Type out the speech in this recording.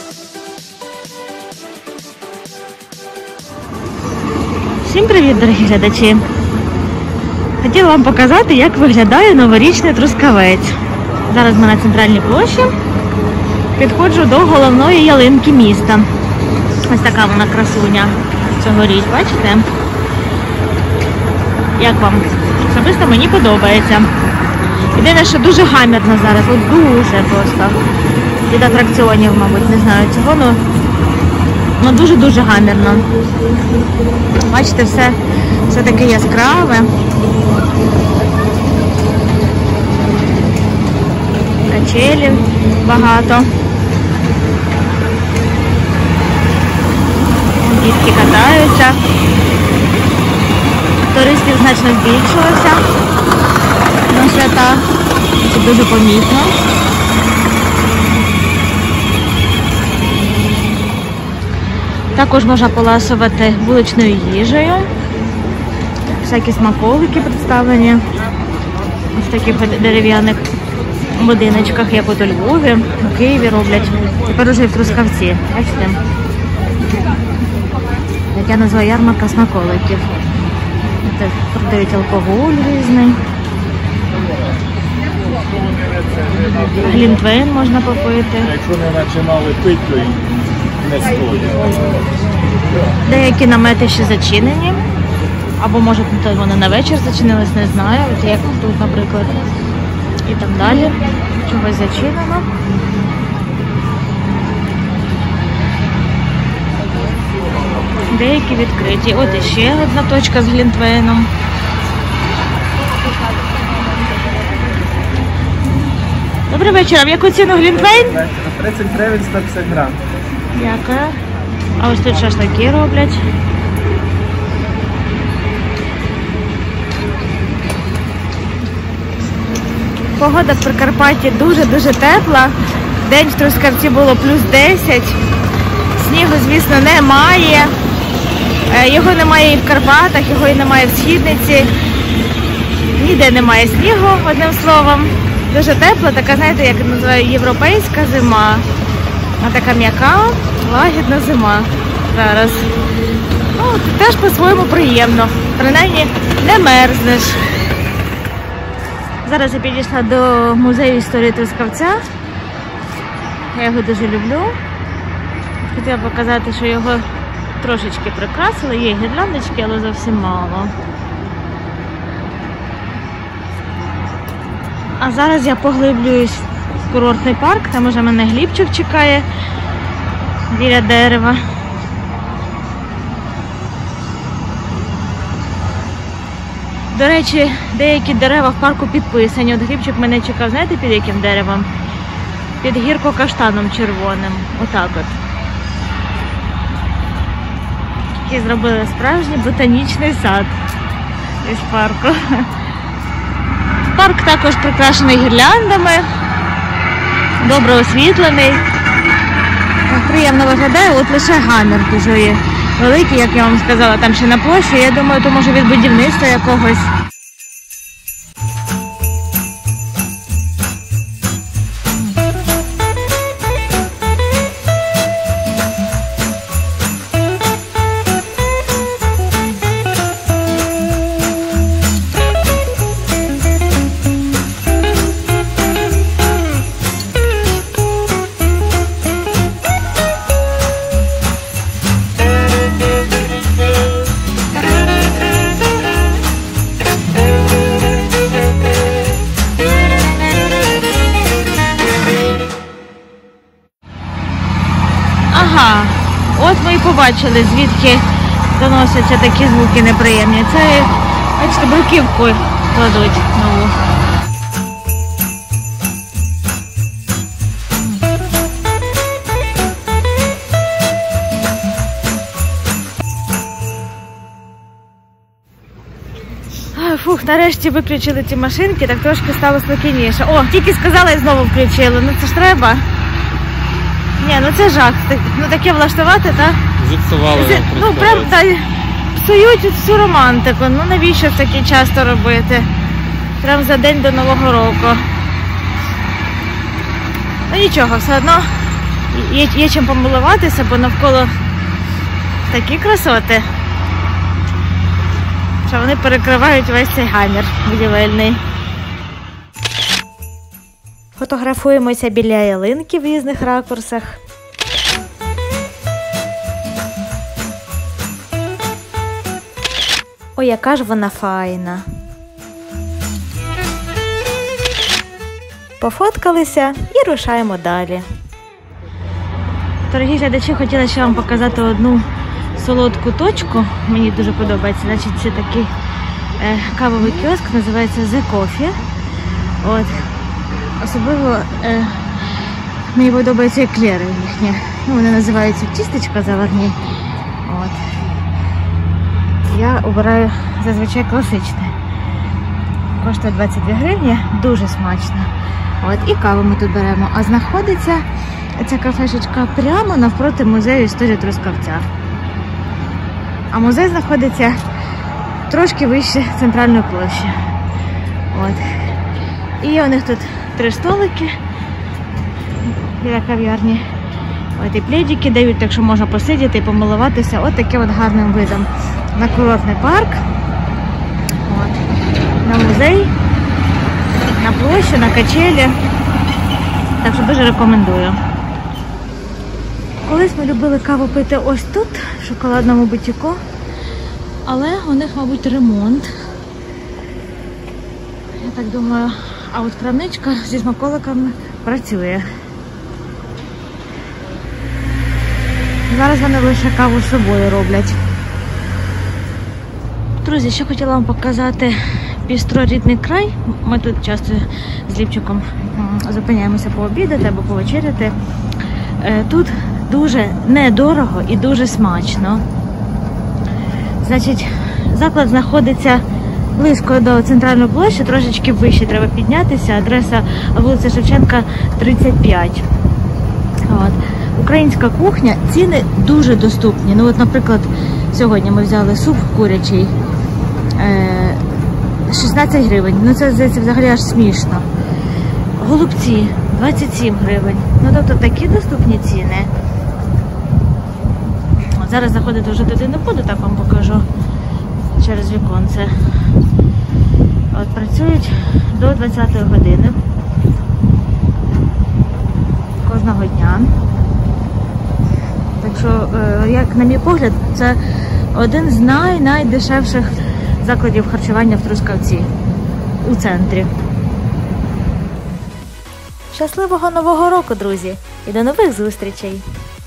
Всім привіт, дорогі глядачі! Хотіла вам показати, як виглядає новорічний Трускавець. Зараз ми на центральній площі. Підходжу до головної ялинки міста. Ось така вона красуня цьогоріч, бачите? Як вам? Особисто мені подобається. Єдине, що дуже гамірно зараз, от дуже просто. Від атракціонів, мабуть, не знаю цього, але дуже-дуже гамірно. Бачите, все таке яскраве. Качелів багато. Дітки катаються. Туристів значно збільшилося на свята. Це дуже помітно. Також можна поласувати вуличною їжею. Всякі смаколики представлені. Ось в таких дерев'яних будиночках, як от у Львові, у Києві роблять. Тепер уже і в Трускавці. Бачите? Як я називаю, ярмарка смаколиків. Тут продають алкоголь різний. Глінтвейн можна попити. Якщо не починали пити, то не стоїть. Деякі намети ще зачинені. Або, може, вони на вечір зачинились, не знаю. От як тут, наприклад. І там далі. Чогось зачинено. Деякі відкриті. От іще одна точка з глінтвейном. Добрий вечір. А в яку ціну глінтвейн? 30 гривень 150 грам. Дякую. А ось тут шашлики роблять. Погода в Прикарпатті дуже-дуже тепла. День в Трускавці було плюс 10. Снігу, звісно, немає. Його немає і в Карпатах, його і немає в Східниці. Ніде немає снігу, одним словом. Дуже тепла, така, знаєте, як називаю, європейська зима. Вона така м'яка, лагідна зима зараз. Ну, теж по-своєму приємно. Принаймні не мерзнеш. Зараз я підійшла до музею історії Трускавця. Я його дуже люблю. Хотіла показати, що його трошечки прикрасили. Є гірляндочки, але зовсім мало. А зараз я поглиблююсь в курортний парк. Там уже мене Глібчик чекає біля дерева. До речі, деякі дерева в парку підписані. От Глібчик мене чекав, знаєте, під яким деревом? Під гірко-каштаном червоним. Отак от. І зробили справжній ботанічний сад із парку. Парк також прикрашений гірляндами, добре освітлений. Приємно виглядає, от лише гамір дуже великий, як я вам сказала, там ще на площі. Я думаю, то може від будівництва якогось. Ага, от ми і побачили, звідки доносяться такі звуки неприємні. Це, бачите, бруківку кладуть нову. Фух, нарешті виключили ці машинки, так трошки стало спокійніше. О, тільки сказала і знову включили. Ну це ж треба. Ні, ну це жах. Ну таке влаштувати, так? Зіпсували нам Ну прям так, псують всю романтику. Ну навіщо таке часто робити? Прям за день до Нового року. Ну нічого, все одно є чим помилуватися, бо навколо такі красоти, що вони перекривають весь цей гамір будівельний. Фотографуємося біля ялинки в різних ракурсах. Ой, яка ж вона файна. Пофоткалися і рушаємо далі. Дорогі глядачі, хотіла ще вам показати одну солодку точку. Мені дуже подобається. Значить, це такий кавовий кіоск, називається The Coffee. От. Особливо мені подобаються еклери їхні. Ну, вони називаються тістечка заварні. От. Я обираю зазвичай класичне. Коштує 22 гривні, дуже смачно. От, і каву ми тут беремо. А знаходиться ця кафешечка прямо навпроти музею історії Трускавця. А музей знаходиться трошки вище центральної площі. От. І у них тут 3 столики біля кав'ярні. От, і пледики дають, так що можна посидіти і помилуватися от таким от гарним видом на курортний парк, от, на музей, на площу, на качелі. Так що дуже рекомендую. Колись ми любили каву пити ось тут, в шоколадному бутіку, але у них, мабуть, ремонт. Я так думаю, а от крамничка зі смаколиками працює. Зараз вони лише каву з собою роблять. Друзі, ще хотіла вам показати бістро «Рідний край». Ми тут часто з Лівчиком зупиняємося пообідати або повечеряти. Тут дуже недорого і дуже смачно. Значить, заклад знаходиться близько до центральної площі, трошечки вище треба піднятися. Адреса вулиця Шевченка, 35. От. Українська кухня, ціни дуже доступні. Ну от, наприклад, сьогодні ми взяли суп курячий, 16 гривень. Ну це, здається, взагалі аж смішно. Голубці 27 гривень. Ну тобто такі доступні ціни. От зараз заходити вже туди не буду, так вам покажу через віконце. От працюють до 20-ї години. Кожного дня. Так що, як на мій погляд, це один з найдешевших закладів харчування в Трускавці, у центрі. Щасливого Нового року, друзі! І до нових зустрічей!